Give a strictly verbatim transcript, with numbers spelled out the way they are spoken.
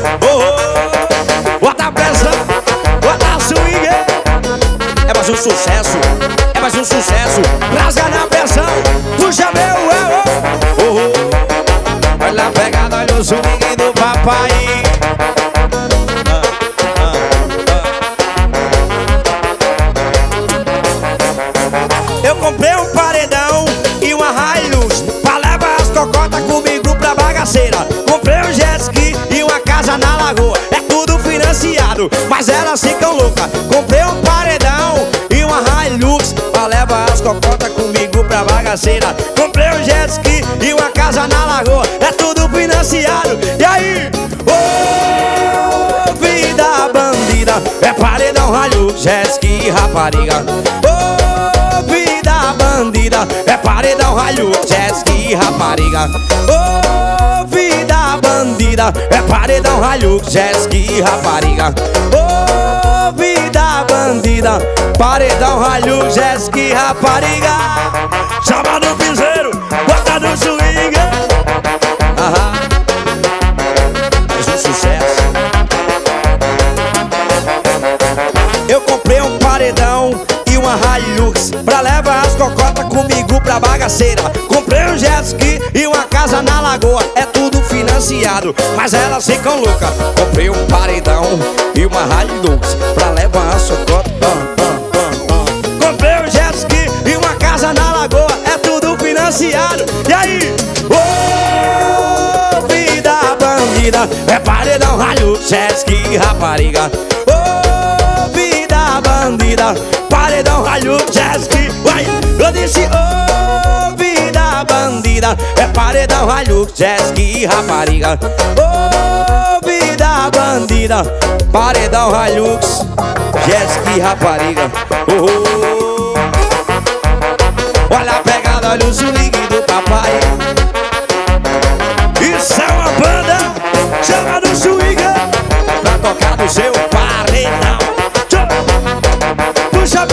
oh, bota a pressão, bota a swing. É mais um sucesso, é mais um sucesso. Rasga na pressão, puxa meu eu, oh, oh. Olha a pegada, olha o swing do papai. Eu comprei um paredão e uma Hilux pra levar as cocotas comigo pra bagaceira. Comprei um jet ski e uma casa na lagoa. É tudo financiado, mas elas ficam loucas. Comprei um paredão e uma Hilux pra levar as cocotas comigo pra bagaceira. Comprei um jet ski e uma casa na lagoa. É tudo financiado. E aí? Ô, oh, vida bandida. É paredão, Hilux, jet ski e rapariga. Bandida, é paredão, raio, jet ski, rapariga. Ô, oh, vida bandida, é paredão, raio, jet ski, rapariga. Ô, oh, vida bandida, paredão, raio, jet ski, rapariga. Chama no piseiro, bota no swing. Aham, mais um sucesso. Eu comprei um paredão e uma Hilux pra levar as cocotas comigo pra bagaceira. Comprei um jet ski e uma casa na lagoa. É tudo financiado, mas elas ficam loucas. Comprei um paredão e uma Hilux pra levar as cocotas. uh, uh, uh, uh. Comprei um jet ski e uma casa na lagoa. É tudo financiado. E aí? Ô, oh, vida bandida, é paredão, Hilux, jet ski, rapariga. Ô, oh, vida bandida, paredão, Hilux, jet ski. Vai, eu disse, ô, oh, vida bandida, é paredão, Hilux, jet ski, rapariga. Ô, oh, vida bandida, paredão, Hilux, jet ski, rapariga. Oh, oh. Olha a pegada, olha o swing do papai. Isso é uma banda, chama no swing pra tocar no seu paredão. Puxa